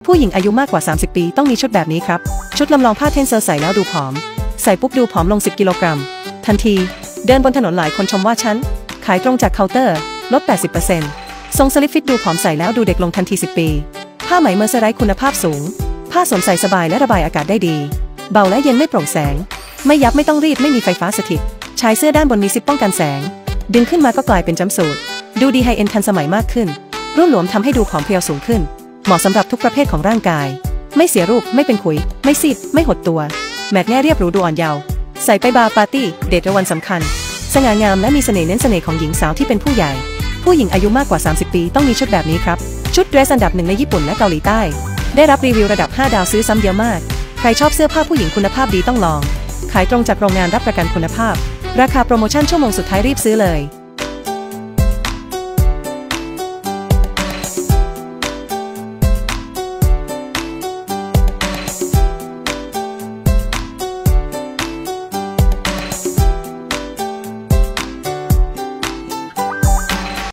ผู้หญิงอายุมากกว่า30ปีต้องมีชุดแบบนี้ครับชุดลำลองผ้าเทนเซอร์ใส่แล้วดูผอมใส่ปุ๊บดูผอมลง10 กิโลกรัมทันทีเดินบนถนนหลายคนชมว่าฉันขายตรงจากเคาน์เตอร์ลด 80% ทรงสลิปฟิตดูผอมใส่แล้วดูเด็กลงทันที10 ปีผ้าไหมเมอร์เซอไรส์คุณภาพสูงผ้าสวมใส่สบายและระบายอากาศได้ดีเบาและเย็นไม่โปร่งแสงไม่ยับไม่ต้องรีดไม่มีไฟฟ้าสถิตชายเสื้อด้านบนมีซิปป้องกันแสงดึงขึ้นมาก็กลายเป็นจัมป์สูทดูดีไฮเอ็นทันสมัยมากขึ้นรุ่นหลวมทำให้ดูผอมเพรียวสูงขึ้นเหมาะสำหรับทุกประเภทของร่างกายไม่เสียรูปไม่เป็นขุยไม่ซีดไม่หดตัวแมทแน่เรียบหรูดูอ่อนเยาว์ใส่ไปบาร์ปาร์ตี้เดทวันสำคัญสง่างามและมีเสน่ห์เน้นเสน่ห์ของหญิงสาวที่เป็นผู้ใหญ่ผู้หญิงอายุมากกว่า30ปีต้องมีชุดแบบนี้ครับชุดเดรสอันดับ1ในญี่ปุ่นและเกาหลีใต้ได้รับรีวิวระดับ5 ดาวซื้อซ้ำเยอะมากใครชอบเสื้อผ้าผู้หญิงคุณภาพดีต้องลองขายตรงจากโรงงานรับประกันคุณภาพราคาโปรโมชั่นชั่วโมงสุดท้ายรีบซื้อเลย